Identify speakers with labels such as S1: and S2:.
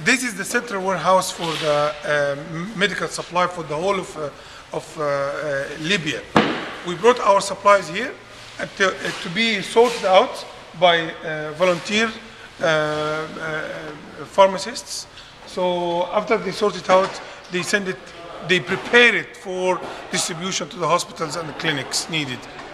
S1: This is the central warehouse for the medical supply for the whole of Libya. We brought our supplies here and to be sorted out by volunteer pharmacists. So after they sort it out, they send it, they prepare it for distribution to the hospitals and the clinics needed.